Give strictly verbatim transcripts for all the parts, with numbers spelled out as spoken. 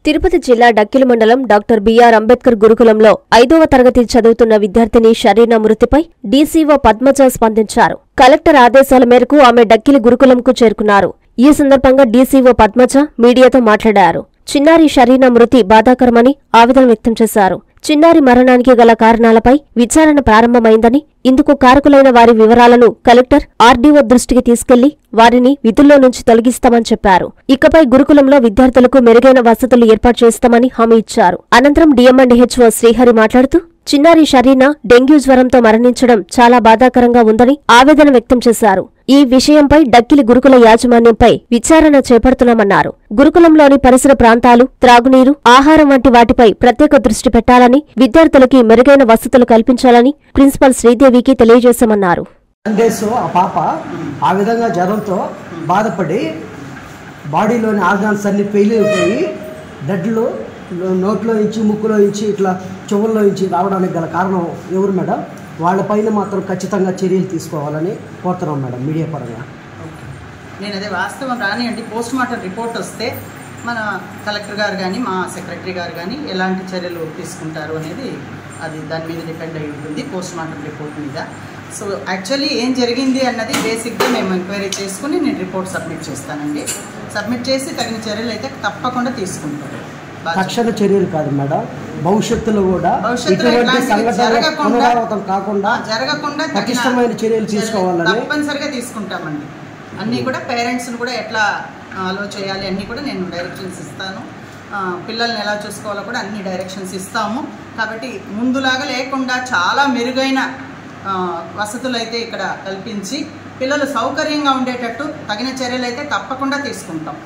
తిరుపతి జిల్లా డక్కిలి మండలం doctor BR Ambedkar గురుకులంలో ఐదవ తరగతి చదువుతున్న విద్యార్థిని షరీనా మృతిపై డీసీఓ పద్మజ స్పందించారు. కలెక్టర్ ఆదేశాల మేరకు ఆమె డక్కిలి గురుకులంకు చేరుకున్నారు. ఈ సందర్భంగా డీసీఓ పద్మజ మీడియాతో మాట్లాడారు. చిన్నారి షరీనా మృతి బాధాకరమని ఆవేదన వ్యక్తం చేశారు. చిన్నారి మరణానికి గల కారణాలపై విచారణ ప్రారంభమైందని, ఇందుకు కారకులైన వారి వివరాలను కలెక్టర్ ఆర్డీఓ దృష్టికి తీసుకెళ్లి వారిని విధుల్లో నుంచి తొలగిస్తామని చెప్పారు. ఇకపై గురుకులంలో విద్యార్థులకు మెరుగైన వసతులు ఏర్పాటు చేస్తామని హామీ ఇచ్చారు. అనంతరం డీఎంఎండ్హెచ్ఓ శ్రీహరి మాట్లాడుతూ చిన్నారి షరీనా డెంగ్యూ జ్వరంతో మరణించడం చాలా బాధాకరంగా ఉందని ఆవేదన వ్యక్తం చేశారు. ఈ విషయంపై డక్కిలి గురుకుల యాజమాన్యంపై విచారణ చేపడుతున్నామన్నారు. గురుకులంలోని పరిసర ప్రాంతాలు, త్రాగునీరు, ఆహారం వంటి వాటిపై ప్రత్యేక దృష్టి పెట్టాలని, విద్యార్థులకి మెరుగైన వసతులు కల్పించాలని ప్రిన్సిపల్ శ్రీదేవికి తెలియజేశామన్నారు. ఆ పాప ఆ విధంగా జ్వరంతో బాధపడి బాడీలోని ఆర్గాన్స్ అన్ని ఫెయిల్ అయిపోయి బ్లడ్లు నోట్లో నుంచి ముక్కులో నుంచి ఇట్లా చెవుల్లో నుంచి రావడానికి గల కారణం ఎవరు మేడం? వాళ్ళపైన మాత్రం ఖచ్చితంగా చర్యలు తీసుకోవాలని కోరుతున్నాం మేడం మీడియా పరంగా. నేను అదే వాస్తవం రానియండి, పోస్ట్ మార్టం రిపోర్ట్ వస్తే మన కలెక్టర్ గారు కానీ మా సెక్రటరీ గారు కానీ ఎలాంటి చర్యలు తీసుకుంటారు అనేది అది దాని మీద డిపెండ్ అయి ఉంటుంది, పోస్ట్ మార్టం రిపోర్ట్ మీద. సో యాక్చువల్లీ ఏం జరిగింది అన్నది బేసిక్గా మేము ఎంక్వైరీ చేసుకుని నేను రిపోర్ట్ సబ్మిట్ చేస్తానండి. సబ్మిట్ చేసి తగిన చర్యలు అయితే తప్పకుండా తీసుకుంటాం. తక్షణ చర్యలు కాదు మేడం, భవిష్యత్తులో కూడా ఇటువంటి సంఘటనలు పునరావృతం కాకుండా జరగకుండా పటిష్టమైన చర్యలు తీసుకోవాలని తప్పనిసరిగా తీసుకుంటామండి. అన్నీ కూడా పేరెంట్స్ని కూడా ఎట్లా అలో చేయాలి అన్నీ కూడా నేను డైరెక్షన్స్ ఇస్తాను. పిల్లల్ని ఎలా చూసుకోవాలో కూడా అన్ని డైరెక్షన్స్ ఇస్తాము. కాబట్టి ముందులాగా లేకుండా చాలా మెరుగైన వసతులు అయితే ఇక్కడ కల్పించి పిల్లలు సౌకర్యంగా ఉండేటట్టు తగిన చర్యలు అయితే తప్పకుండా తీసుకుంటాం.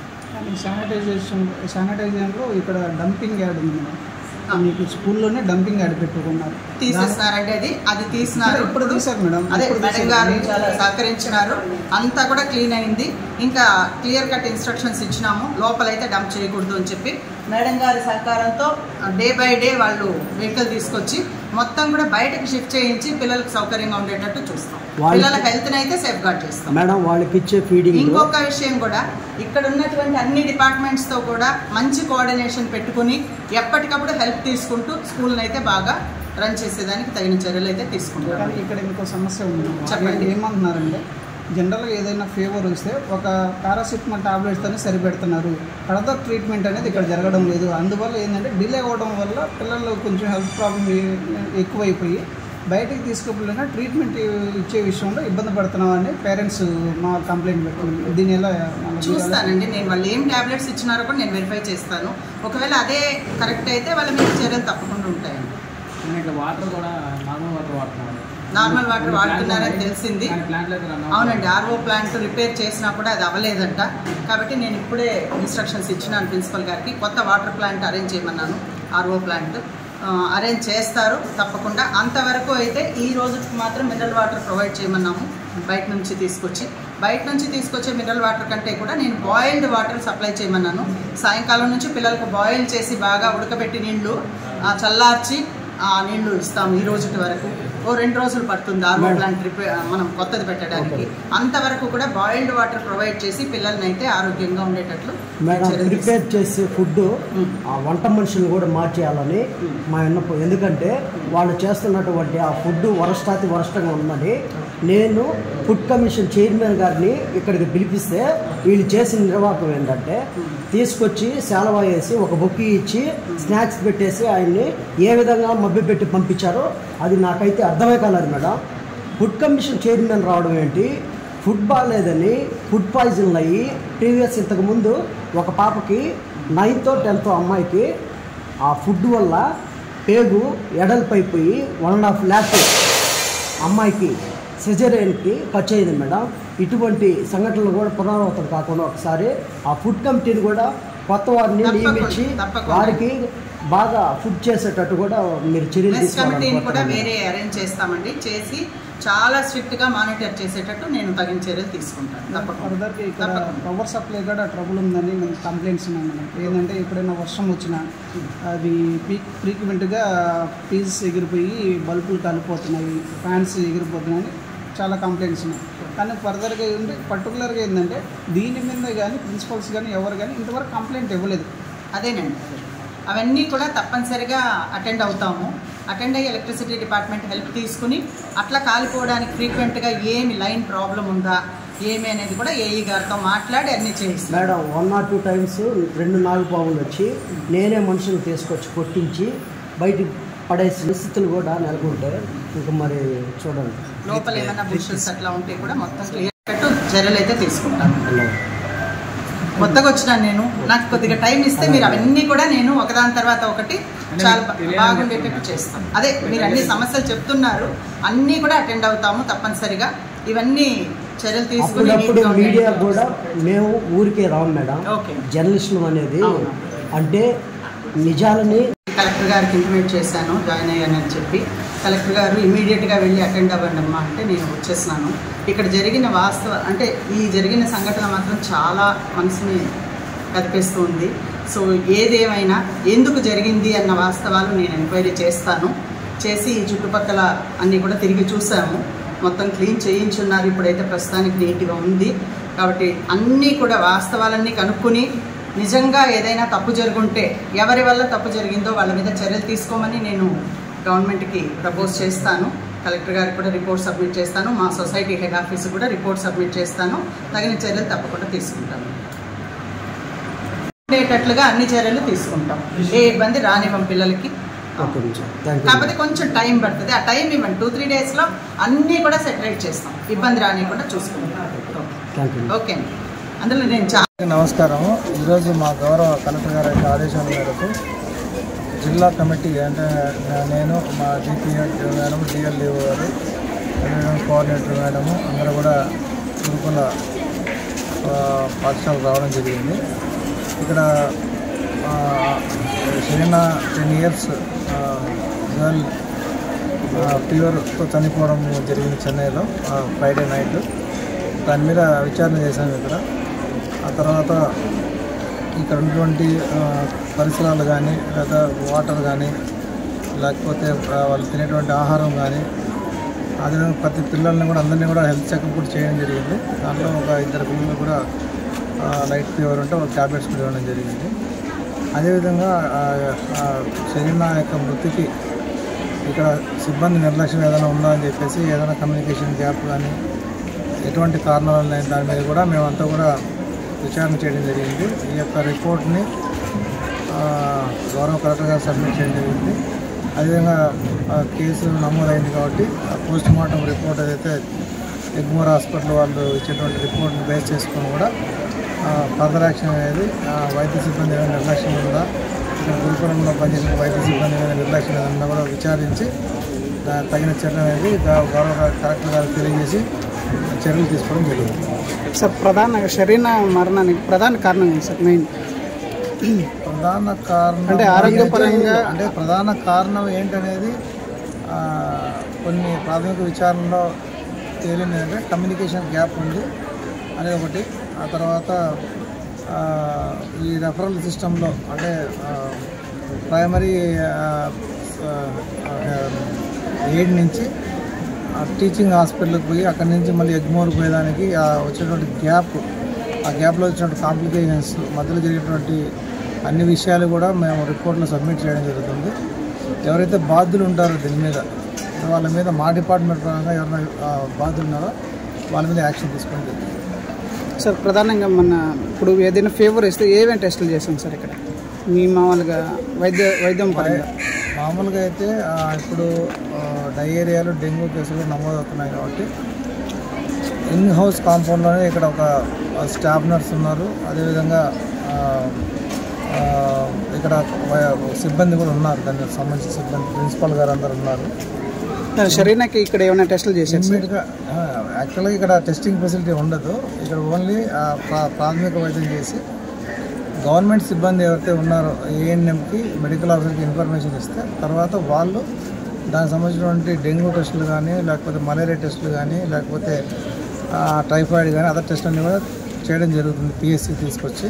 శానిటైజేషన్ శానిటైజేషన్లో ఇక్కడ డంపింగ్ యార్డ్ ఉంది మేడం, మీకు స్కూల్లోనే డంపింగ్ యార్డ్ పెట్టుకున్నారు, తీసేస్తున్నారండి. అది అది తీసినారు, ఇప్పుడు తీసారు మేడం. అదే మేడం గారు చాలా సహకరించినారు, అంతా కూడా క్లీన్ అయింది. ఇంకా క్లియర్ కట్ ఇన్స్ట్రక్షన్స్ ఇచ్చినాము, లోపలైతే డంప్ చేయకూడదు అని చెప్పి. మేడం గారి సహకారంతో డే బై డే వాళ్ళు వెహికల్ తీసుకొచ్చి మొత్తం కూడా బయటకు షిఫ్ట్ చేయించి పిల్లలకు సౌకర్యంగా ఉండేటట్టు చూస్తాం. పిల్లల హెల్త్ని అయితే సేఫ్ గార్డ్ చేస్తాం మేడం. వాళ్ళకి ఇచ్చే ఫీడింగ్. ఇంకొక విషయం కూడా, ఇక్కడ ఉన్నటువంటి అన్ని డిపార్ట్మెంట్స్తో కూడా మంచి కోఆర్డినేషన్ పెట్టుకుని ఎప్పటికప్పుడు హెల్ప్ తీసుకుంటూ స్కూల్ని అయితే బాగా రన్ చేసేదానికి తగిన చర్యలు అయితే తీసుకుంటాం. కానీ ఇక్కడ ఇంకో సమస్య ఉంది. చెప్పండి. ఏమంటున్నారంటే జనరల్గా ఏదైనా ఫీవర్ వస్తే ఒక పారాసిటమాల్ టాబ్లెట్స్తోనే సరిపెడుతున్నారు, ఫర్దర్ ట్రీట్మెంట్ అనేది ఇక్కడ జరగడం లేదు. అందువల్ల ఏంటంటే డిలే అవ్వడం వల్ల పిల్లలు కొంచెం హెల్త్ ప్రాబ్లమ్ ఎక్కువైపోయి బయటికి తీసుకుపోయినా ట్రీట్మెంట్ ఇచ్చే విషయంలో ఇబ్బంది పడుతున్నామని పేరెంట్స్ మా కంప్లైంట్ పెట్టుకున్నారు. దీని ఎలా చూస్తానండి నేను, వాళ్ళు ఏం ట్యాబ్లెట్స్ ఇచ్చినారో కూడా నేను వెరిఫై చేస్తాను. ఒకవేళ అదే కరెక్ట్ అయితే వాళ్ళ మీద చర్యలు తప్పకుండా ఉంటాయండి. వాటర్ కూడా నార్మల్ వాటర్ వాడుతున్నారు, నార్మల్ వాటర్ వాడుతున్నారని తెలిసింది. అవునండి, ఆర్ఓ ప్లాంట్ రిపేర్ చేసినా కూడా అది అవ్వలేదంట. కాబట్టి నేను ఇప్పుడే ఇన్స్ట్రక్షన్స్ ఇచ్చినాను ప్రిన్సిపల్ గారికి, కొత్త వాటర్ ప్లాంట్ అరేంజ్ చేయమన్నాను. ఆర్ఓ ప్లాంట్ అరేంజ్ చేస్తారు తప్పకుండా. అంతవరకు అయితే ఈ రోజుకి మాత్రం మినరల్ వాటర్ ప్రొవైడ్ చేయమన్నాము బయట నుంచి తీసుకొచ్చి. బయట నుంచి తీసుకొచ్చే మినరల్ వాటర్ కంటే కూడా నేను బాయిల్డ్ వాటర్ సప్లై చేయమన్నాను. సాయంకాలం నుంచి పిల్లలకు బాయిల్ చేసి బాగా ఉడకబెట్టి నీళ్లు చల్లార్చి ఆ నీళ్లు ఇస్తాము. ఈ రోజుటి వరకు ఓ రెండు రోజులు పడుతుంది ఆర్ఓ ప్లాంట్ రిపేర్ మనం కొత్తది పెట్టడానికి. అంతవరకు కూడా బాయిల్డ్ వాటర్ ప్రొవైడ్ చేసి పిల్లల్ని అయితే ఆరోగ్యంగా ఉండేటట్లు ప్రిపేర్ చేసే ఫుడ్ ఆ వంట మనుషులు కూడా మార్చేయాలని మా విన్నపం. ఎందుకంటే వాళ్ళు చేస్తున్నటువంటి ఆ ఫుడ్ వరస్టాతి వరస్టంగా ఉందని నేను ఫుడ్ కమిషన్ చైర్మన్ గారిని ఇక్కడికి పిలిపిస్తే వీళ్ళు చేసిన నిర్వాహకం ఏంటంటే తీసుకొచ్చి శాలవా వేసి ఒక బొక్కి ఇచ్చి స్నాక్స్ పెట్టేసి ఆయన్ని ఏ విధంగా మభ్యపెట్టి పంపించారో అది నాకైతే అర్థమే కాలేదు మేడం. ఫుడ్ కమిషన్ చైర్మన్ రావడం ఏంటి? ఫుడ్ బాగాలేదని ఫుడ్ పాయిజన్ అయ్యి ప్రీవియస్ ఇంతకుముందు ఒక పాపకి నైన్తో టెన్త్ అమ్మాయికి ఆ ఫుడ్ వల్ల పేగు ఎడల్పైపోయి వన్ అండ్ హాఫ్ ల్యాక్ అమ్మాయికి సిజేరియన్కి ఖర్చు అయింది మేడం. ఇటువంటి సంఘటనలు కూడా పునరావృతం కాకుండా ఒకసారి ఆ ఫుడ్ కమిటీని కూడా కొత్త వారిని నియమించి వారికి బాగా ఫుడ్ చేసేటట్టు కూడా మీరు చర్యలు తీసుకోవాలి. కూడా వేరే అరేంజ్ చేస్తామండి, చేసి చాలా స్ట్రిక్ట్గా మానిటర్ చేసేటట్టు నేను తగిన చర్యలు తీసుకుంటాను. ఫర్దర్కి ఇక్కడ పవర్ సప్లై కూడా ట్రబుల్ ఉందని మనకి కంప్లైంట్స్ ఉన్నాయి మేడం. ఏంటంటే ఎప్పుడైనా వర్షం వచ్చినా అది పీక్ ఫ్రీక్వెంట్గా పీసెస్ ఎగిరిపోయి బల్బులు కాలిపోతున్నాయి, ఫ్యాన్స్ ఎగిరిపోతున్నాయని చాలా కంప్లైంట్స్ ఉన్నాయి. కానీ ఫర్దర్గా ఏంటంటే పర్టికులర్గా ఏంటంటే దీని మీద కానీ ప్రిన్సిపల్స్ కానీ ఎవరు కానీ ఇంతవరకు కంప్లైంట్ ఇవ్వలేదు. అదేనండి. అవన్నీ కూడా తప్పనిసరిగా అటెండ్ అవుతాము. అటెండ్ అయ్యి ఎలక్ట్రిసిటీ డిపార్ట్మెంట్ హెల్ప్ తీసుకుని అట్లా కాలిపోవడానికి ఫ్రీక్వెంట్గా ఏమి లైన్ ప్రాబ్లం ఉందా ఏమి అనేది కూడా ఏఈ గారితో మాట్లాడి అన్నీ చేయిస్తాం. Madam one or two times రెండు నాలుగు పాములు వచ్చి నేనే మనుషులు తీసుకొచ్చి కొట్టించి బయటికి పడేసి పరిస్థితులు కూడా నెలకొంటే ఇంకా మరి చూడండి లోపల ఏమైనా బుషెస్ అట్లా ఉంటే కూడా మొత్తం క్లియర్ కట్టు చర్యలు అయితే తీసుకుంటాను. కొత్తగా వచ్చినాను నేను, నాకు కొద్దిగా టైం ఇస్తే మీరు అవన్నీ కూడా నేను ఒకదాని తర్వాత ఒకటి చాలా బాగుండేటట్టు చేస్తాను. అదే మీరు అన్ని సమస్యలు చెప్తున్నారు, అన్నీ కూడా అటెండ్ అవుతాము తప్పనిసరిగా. ఇవన్నీ చర్యలు తీసుకుని మీడియా కూడా మేము ఊరికే రాము మేడం. జర్నలిస్టులు అనేది అంటే నిజాలని కలెక్టర్ గారికి ఇంటిమేట్ చేశాను జాయిన్ అయ్యానని చెప్పి. కలెక్టర్ గారు ఇమీడియట్గా వెళ్ళి అటెండ్ అవ్వండి అమ్మా అంటే నేను వచ్చేసినాను. ఇక్కడ జరిగిన వాస్తవ అంటే ఈ జరిగిన సంఘటన మాత్రం చాలా మనసుని కదిపేస్తూ ఉంది. సో ఏదేమైనా ఎందుకు జరిగింది అన్న వాస్తవాలు నేను ఎంక్వైరీ చేస్తాను. చేసి ఈ చుట్టుపక్కల అన్నీ కూడా తిరిగి చూసాము, మొత్తం క్లీన్ చేయించున్నారు. ఇప్పుడైతే ప్రస్తుతానికి నీట్గా ఉంది. కాబట్టి అన్నీ కూడా వాస్తవాలన్నీ కనుక్కొని నిజంగా ఏదైనా తప్పు జరుగుంటే ఎవరి వల్ల తప్పు జరిగిందో వాళ్ళ మీద చర్యలు తీసుకోమని నేను గవర్నమెంట్కి ప్రపోజ్ చేస్తాను. కలెక్టర్ గారికి కూడా రిపోర్ట్ సబ్మిట్ చేస్తాను. మా సొసైటీ హెడ్ ఆఫీస్ కూడా రిపోర్ట్ సబ్మిట్ చేస్తాను. తగిన చర్యలు తప్పకుండా తీసుకుంటాను. ఉండేటట్లుగా అన్ని చర్యలు తీసుకుంటాం. ఏ ఇబ్బంది రానివ్వం పిల్లలకి. కాకపోతే కొంచెం టైం పడుతుంది, ఆ టైం ఇవ్వండి. టూ త్రీ డేస్లో అన్నీ కూడా సెటరేట్ చేస్తాం, ఇబ్బంది రానివ్వకుండా చూసుకుంటాం. ఓకే అండి. అందులో నేను చాలా నమస్కారం. ఈరోజు మా గౌరవ కలెక్టర్ గారి యొక్క ఆదేశాల మేరకు జిల్లా కమిటీ అంటే నేను మా డిపిఎడ్ మేడం, డిఎల్డిఓ గారు, కోఆర్డినేటర్ మేడము అందరూ కూడా గురుకుల పాఠశాల రావడం జరిగింది. ఇక్కడ షరీనా టెన్ ఇయర్స్ గర్ల్ ఫీవర్తో చనిపోవడం జరిగింది చెన్నైలో ఫ్రైడే నైట్. దాని మీద విచారణ చేశాము ఇక్కడ. ఆ తర్వాత ఇక్కడ ఉన్నటువంటి పరిసరాలు కానీ లేదా వాటర్ కానీ లేకపోతే వాళ్ళు తినేటువంటి ఆహారం కానీ అదే ప్రతి పిల్లల్ని కూడా అందరినీ కూడా హెల్త్ చెకప్ కూడా చేయడం జరిగింది. దాంట్లో ఒక ఇద్దరు పిల్లలు కూడా లైట్ ఫీవర్ ఉంటే ఒక ట్యాబ్లెట్స్ కూడా ఇవ్వడం జరిగింది. అదేవిధంగా షరీనా యొక్క మృతికి ఇక్కడ సిబ్బంది నిర్లక్ష్యం ఏదైనా ఉందా అని చెప్పేసి ఏదైనా కమ్యూనికేషన్ గ్యాప్ కానీ ఎటువంటి కారణాలు ఉన్నాయి దాని మీద కూడా మేమంతా కూడా విచారణ చేయడం జరిగింది. ఈ యొక్క రిపోర్ట్ని గౌరవ కలెక్టర్ గారు సబ్మిట్ చేయడం జరిగింది. అదేవిధంగా కేసు నమోదైంది కాబట్టి పోస్ట్ మార్టం రిపోర్ట్ ఏదైతే ఎగ్మోర్ హాస్పిటల్ వాళ్ళు ఇచ్చేటువంటి రిపోర్ట్ని బేస్ చేసుకొని కూడా ఫర్దర్ యాక్షన్ అనేది వైద్య సిబ్బంది ఏదైనా నిర్లక్ష్యం ఉందా, ఇక్కడ గురుకులంలో పనిచేసిన వైద్య సిబ్బంది ఏదైనా నిర్లక్ష్యం ఏదన్నా కూడా విచారించి తగిన చర్య అనేది గౌరవ కలెక్టర్ గారు తెలియజేసి చర్యలు తీసుకోవడం జరిగింది. సార్ ప్రధాన షరీనా మరణానికి ప్రధాన కారణం ఏంటి సార్? మెయిన్ ప్రధాన కారణం అంటే ఆరోగ్యపరంగా అంటే ప్రధాన కారణం ఏంటనేది కొన్ని ప్రాథమిక విచారణలో తేలింది. అంటే కమ్యూనికేషన్ గ్యాప్ ఉంది అనేది ఒకటి. ఆ తర్వాత ఈ రెఫరల్ సిస్టంలో అంటే ప్రైమరీ ఎయిడ్ నుంచి టీచింగ్ హాస్పిటల్కి పోయి అక్కడి నుంచి మళ్ళీ ఎగ్మోర్ పోయేదానికి వచ్చేటువంటి గ్యాప్, ఆ గ్యాప్లో వచ్చినటువంటి కాంప్లికేషన్స్ మధ్యలో జరిగేటువంటి అన్ని విషయాలు కూడా మేము రిపోర్ట్లో సబ్మిట్ చేయడం జరుగుతుంది. ఎవరైతే బాధ్యులు ఉంటారో దీని మీద వాళ్ళ మీద మా డిపార్ట్మెంట్ పరంగా ఎవరైనా బాధ్యులు ఉన్నారో వాళ్ళ మీద యాక్షన్ తీసుకోవడం జరుగుతుంది. సార్ ప్రధానంగా మన ఇప్పుడు ఏదైనా ఫీవర్ ఇస్తే ఏమేమి టెస్టులు చేస్తాం సార్ ఇక్కడ మీ మామూలుగా వైద్య వైద్యం పరంగా? మామూలుగా అయితే ఇప్పుడు డయేరియాలు డెంగ్యూ కేసులు నమోదవుతున్నాయి కాబట్టి ఇన్ హౌస్ కాంపౌండ్లోనే ఇక్కడ ఒక స్టాఫ్ నర్స్ ఉన్నారు. అదేవిధంగా ఇక్కడ సిబ్బంది కూడా ఉన్నారు, దానికి సంబంధించిన సిబ్బంది ప్రిన్సిపల్ గారు అందరు ఉన్నారు. షరీనాకి ఇక్కడ ఏమైనా టెస్టులు చేశారు? ఇమ్మీడియట్గా యాక్చువల్గా ఇక్కడ టెస్టింగ్ ఫెసిలిటీ ఉండదు. ఇక్కడ ఓన్లీ ప్రాథమిక వైద్యం చేసి గవర్నమెంట్ సిబ్బంది ఎవరైతే ఉన్నారో ఏఎన్ఎంకి మెడికల్ ఆఫీసర్కి ఇన్ఫర్మేషన్ ఇస్తే తర్వాత వాళ్ళు దానికి సంబంధించినటువంటి డెంగ్యూ టెస్టులు కానీ లేకపోతే మలేరియా టెస్టులు కానీ లేకపోతే టైఫాయిడ్ కానీ అదర్ టెస్ట్ అన్నీ కూడా చేయడం జరుగుతుంది. పిఎస్సి తీసుకొచ్చి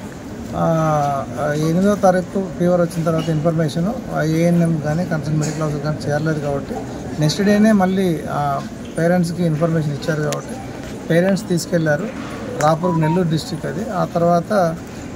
ఎనిమిదో తారీఖు ఫీవర్ వచ్చిన తర్వాత ఇన్ఫర్మేషను ఏఎన్ఎం కానీ కన్సర్న్ మెడికల్ ఆఫీసర్ కానీ చేరలేదు కాబట్టి నెక్స్ట్ డేనే మళ్ళీ పేరెంట్స్కి ఇన్ఫర్మేషన్ ఇచ్చారు కాబట్టి పేరెంట్స్ తీసుకెళ్లారు రాపూర్, నెల్లూరు డిస్టిక్ అది. ఆ తర్వాత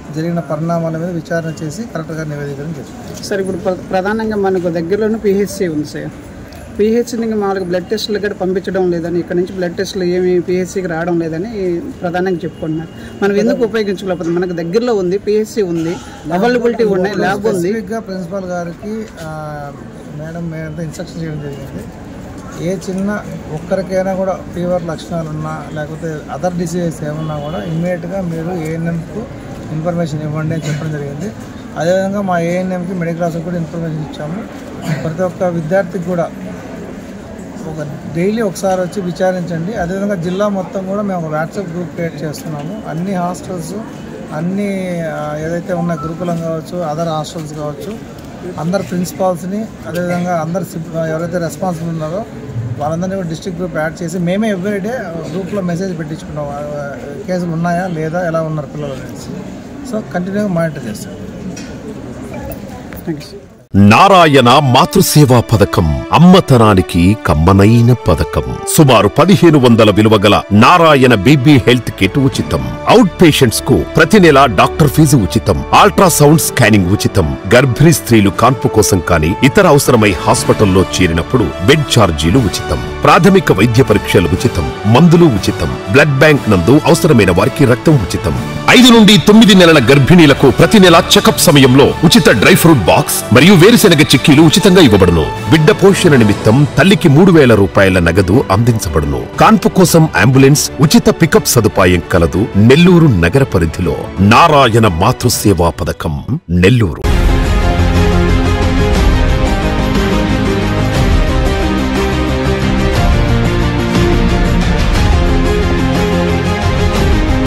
జరిగిన పరిణామాల మీద విచారణ చేసి కలెక్టర్ గారు నివేదించడం జరిగింది. సార్ ఇప్పుడు ప్ర- ప్రధానంగా మనకు దగ్గరలోనే పిహెచ్సి ఉంది సార్. పిహెచ్సిని మామూలుగా బ్లడ్ టెస్టులు కూడా పంపించడం లేదని, ఇక్కడ నుంచి బ్లడ్ టెస్టులు ఏమి పిహెచ్సికి రావడం లేదని ప్రధానంగా చెప్పుకుంటున్నారు. మనం ఎందుకు ఉపయోగించుకోలేకపోతే మనకు దగ్గరలో ఉంది, పిహెచ్సి ఉంది, అవైలబిలిటీ ఉన్నాయి, ల్యాబ్ ఉంది. స్పెసిఫిక్గా ప్రిన్సిపాల్ గారికి మేడం మేడంతో ఇన్స్ట్రక్షన్ చేయడం జరిగింది. ఏ చిన్న ఒక్కరికైనా కూడా ఫీవర్ లక్షణాలు ఉన్నా లేకపోతే అదర్ డిసీజెస్ ఏమన్నా కూడా ఇమ్మీడియట్గా మీరు ఏఎన్ఎంకు ఇన్ఫర్మేషన్ ఇవ్వండి అని చెప్పడం జరిగింది. అదేవిధంగా మా ఏఎన్ఎంకి మెడికల్ ఆఫీసర్ కూడా ఇన్ఫర్మేషన్ ఇచ్చాము. ప్రతి ఒక్క విద్యార్థికి కూడా ఒక డైలీ ఒకసారి వచ్చి విచారించండి. అదేవిధంగా జిల్లా మొత్తం కూడా మేము ఒక వాట్సాప్ గ్రూప్ క్రియేట్ చేస్తున్నాము. అన్ని హాస్టల్స్ అన్ని ఏదైతే ఉన్న గురుకులం కావచ్చు, అదర్ హాస్టల్స్ కావచ్చు, అందరు ప్రిన్సిపాల్స్ని అదేవిధంగా అందరు ఎవరైతే రెస్పాన్సిబుల్ ఉన్నారో వాళ్ళందరినీ కూడా డిస్ట్రిక్ట్ గ్రూప్ యాడ్ చేసి మేమే ఎవ్రీడే గ్రూప్లో మెసేజ్ పెట్టించుకున్నాం, కేసులు ఉన్నాయా లేదా, ఎలా ఉన్నారు పిల్లలు అనేసి. సో కంటిన్యూగా మానిటర్ చేస్తాం. Thank you. నారాయణ మాతృసేవా పథకం అమ్మతనానికి కమ్మనైన పథకం. సుమారు పదిహేను వందల విలువ గల నారాయణ బీబీ హెల్త్ కిట్ ఉచితం. అవుట్ పేషెంట్స్ కు ప్రతి నెల డాక్టర్ ఫీజు ఉచితం. అల్ట్రాసౌండ్ స్కానింగ్ ఉచితం. గర్భిణీ స్త్రీలు కాన్పు కోసం కానీ ఇతర అవసరమై హాస్పిటల్లో చేరినప్పుడు బెడ్ ఛార్జీలు ఉచితం. ప్రాథమిక వైద్య పరీక్షలు ఉచితం. మందులు ఉచితం. బ్లడ్ బ్యాంక్ నందు అవసరమైన వారికి రక్తం ఉచితం. ఐదు నుండి తొమ్మిది నెలల గర్భిణీలకు ప్రతి నెల చెకప్ సమయంలో ఉచిత డ్రై ఫ్రూట్ బాక్స్ మరియు వేరుశెనగ చిక్కీలు ఉచితంగా ఇవ్వబడును. బిడ్డ పోషణ నిమిత్తం తల్లికి మూడు వేల రూపాయల నగదు అందించబడును. కాన్పు కోసం అంబులెన్స్ ఉచిత పికప్ సదుపాయం కలదు. నెల్లూరు నగర పరిధిలో నారాయణ మాతృసేవా పథకం, నెల్లూరు.